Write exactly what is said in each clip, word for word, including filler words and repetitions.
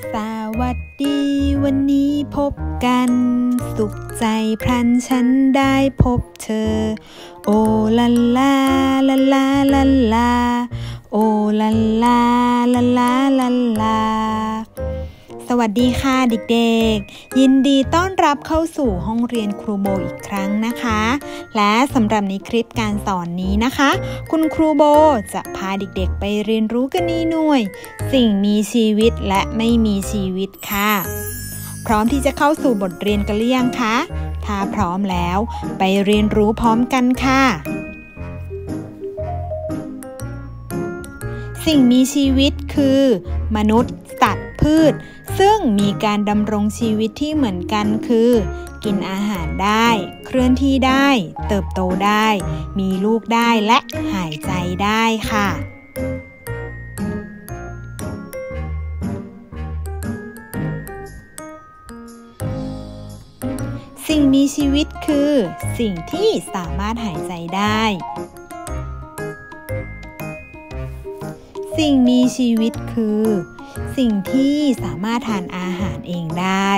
สวัสดีวันนี้พบกันสุขใจพลันฉันได้พบเธอโอลาลาลาลาลาลาโอลาลาลาลาลาลาสวัสดีค่ะเด็กๆยินดีต้อนรับเข้าสู่ห้องเรียนครูโบอีกครั้งนะคะและสำหรับในคลิปการสอนนี้นะคะคุณครูโบจะพาเด็กๆไปเรียนรู้กันในหน่วยสิ่งมีชีวิตและไม่มีชีวิตค่ะพร้อมที่จะเข้าสู่บทเรียนกันหรือยังคะถ้าพร้อมแล้วไปเรียนรู้พร้อมกันค่ะสิ่งมีชีวิตคือมนุษย์สัตว์พืชซึ่งมีการดำรงชีวิตที่เหมือนกันคือกินอาหารได้เคลื่อนที่ได้เติบโตได้มีลูกได้และหายใจได้ค่ะสิ่งมีชีวิตคือสิ่งที่สามารถหายใจได้สิ่งมีชีวิตคือสิ่งที่สามารถทานอาหารเองได้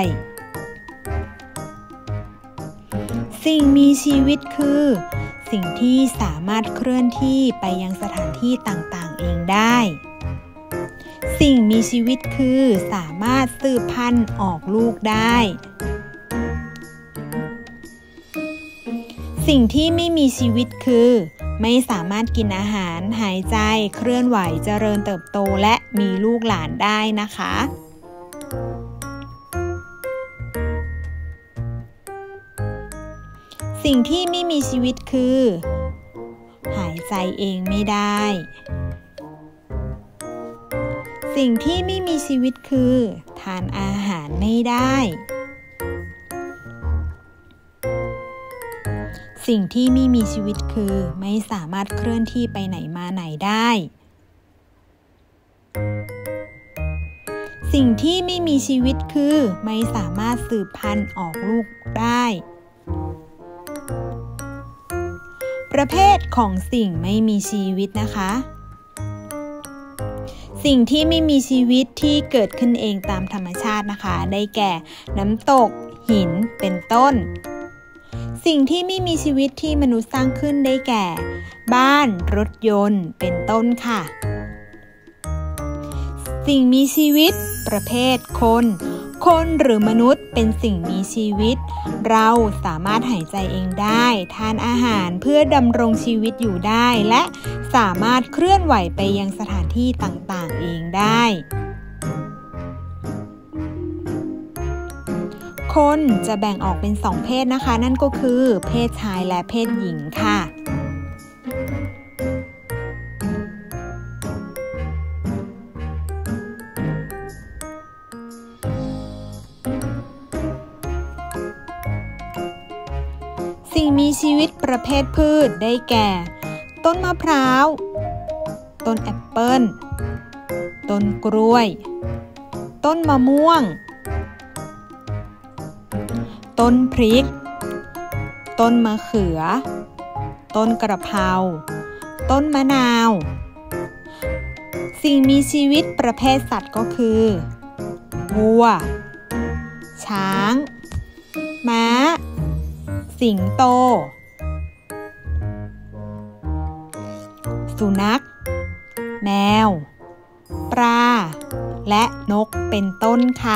สิ่งมีชีวิตคือสิ่งที่สามารถเคลื่อนที่ไปยังสถานที่ต่างๆเองได้สิ่งมีชีวิตคือสามารถสืบพันธุ์ออกลูกได้สิ่งที่ไม่มีชีวิตคือไม่สามารถกินอาหารหายใจเคลื่อนไหวเจริญเติบโตและมีลูกหลานได้นะคะสิ่งที่ไม่มีชีวิตคือหายใจเองไม่ได้สิ่งที่ไม่มีชีวิตคือทานอาหารไม่ได้สิ่งที่ไม่มีชีวิตคือไม่สามารถเคลื่อนที่ไปไหนมาไหนได้สิ่งที่ไม่มีชีวิตคือไม่สามารถสืบพันธุ์ออกลูกได้ประเภทของสิ่งไม่มีชีวิตนะคะสิ่งที่ไม่มีชีวิตที่เกิดขึ้นเองตามธรรมชาตินะคะได้แก่น้ำตกหินเป็นต้นสิ่งที่ไม่มีชีวิตที่มนุษย์สร้างขึ้นได้แก่บ้านรถยนต์เป็นต้นค่ะสิ่งมีชีวิตประเภทคนคนหรือมนุษย์เป็นสิ่งมีชีวิตเราสามารถหายใจเองได้ทานอาหารเพื่อดำรงชีวิตอยู่ได้และสามารถเคลื่อนไหวไปยังสถานที่ต่างๆเองได้คนจะแบ่งออกเป็นสองเพศนะคะนั่นก็คือเพศชายและเพศหญิงค่ะสิ่งมีชีวิตประเภทพืชได้แก่ต้นมะพร้าวต้นแอปเปิ้ลต้นกล้วยต้นมะม่วงต้นพริกต้นมะเขือต้นกระเพราต้นมะนาวสิ่งมีชีวิตประเภทสัตว์ก็คือวัวช้างม้าสิงโตสุนัขแมวปลาและนกเป็นต้นค่ะ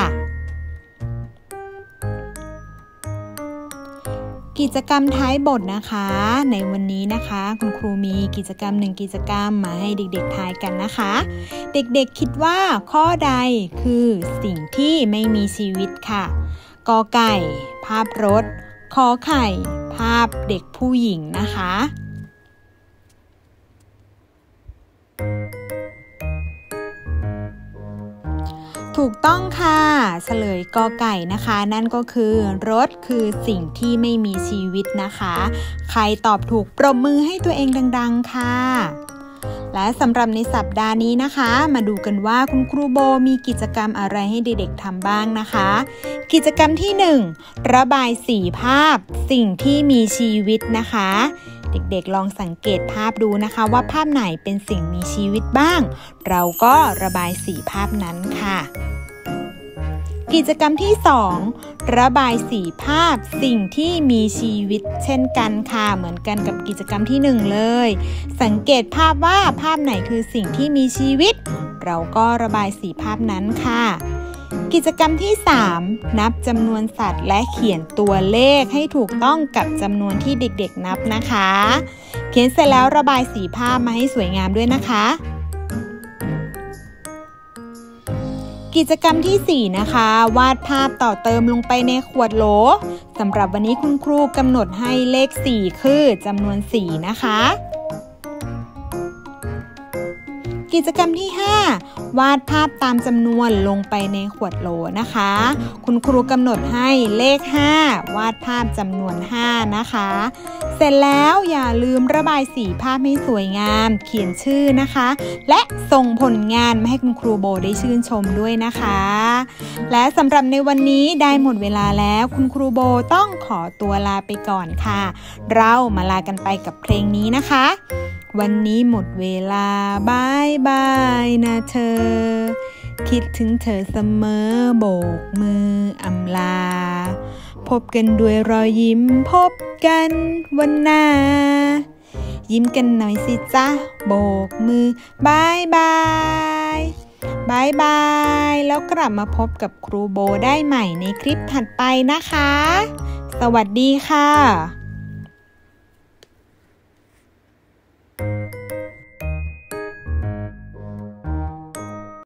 กิจกรรมท้ายบทนะคะในวันนี้นะคะคุณครูมีกิจกรรมหนึ่งกิจกรรมมาให้เด็กๆทายกันนะคะเด็กๆคิดว่าข้อใดคือสิ่งที่ไม่มีชีวิตค่ะกอไก่ภาพรถขอไข่ภาพเด็กผู้หญิงนะคะถูกต้องค่ะเฉลยกอไก่นะคะนั่นก็คือรถคือสิ่งที่ไม่มีชีวิตนะคะใครตอบถูกปรบมือให้ตัวเองดังๆค่ะและสำหรับในสัปดาห์นี้นะคะมาดูกันว่าคุณครูโบมีกิจกรรมอะไรให้เด็กๆทำบ้างนะคะกิจกรรมที่หนึ่งระบายสีภาพสิ่งที่มีชีวิตนะคะเด็กๆลองสังเกตภาพดูนะคะว่าภาพไหนเป็นสิ่งมีชีวิตบ้างเราก็ระบายสีภาพนั้นค่ะกิจกรรมที่สองระบายสีภาพสิ่งที่มีชีวิตเช่นกันค่ะเหมือนกันกับกิจกรรมที่หนึ่งเลยสังเกตภาพว่าภาพไหนคือสิ่งที่มีชีวิตเราก็ระบายสีภาพนั้นค่ะกิจกรรมที่สามนับจำนวนสัตว์และเขียนตัวเลขให้ถูกต้องกับจำนวนที่เด็กๆนับนะคะเขียนเสร็จแล้วระบายสีภาพมาให้สวยงามด้วยนะคะกิจกรรมที่สี่นะคะวาดภาพต่อเติมลงไปในขวดโหลสำหรับวันนี้คุณครูกำหนดให้เลขสี่คือจำนวนสี่นะคะกิจกรรมที่ห้าวาดภาพตามจำนวนลงไปในขวดโหลนะคะคุณครูกำหนดให้เลขห้าวาดภาพจำนวนห้านะคะเสร็จแล้วอย่าลืมระบายสีภาพให้สวยงามเขียนชื่อนะคะและส่งผลงานมาให้คุณครูโบได้ชื่นชมด้วยนะคะและสำหรับในวันนี้ได้หมดเวลาแล้วคุณครูโบต้องขอตัวลาไปก่อนค่ะเรามาลากันไปกับเพลงนี้นะคะวันนี้หมดเวลาบายบายนะเธอคิดถึงเธอเสมอโบกมืออำลาพบกันด้วยรอยยิ้มพบกันวันหน้ายิ้มกันหน่อยสิจ๊ะโบกมือบายบายบายบายแล้วกลับมาพบกับครูโบได้ใหม่ในคลิปถัดไปนะคะสวัสดีค่ะ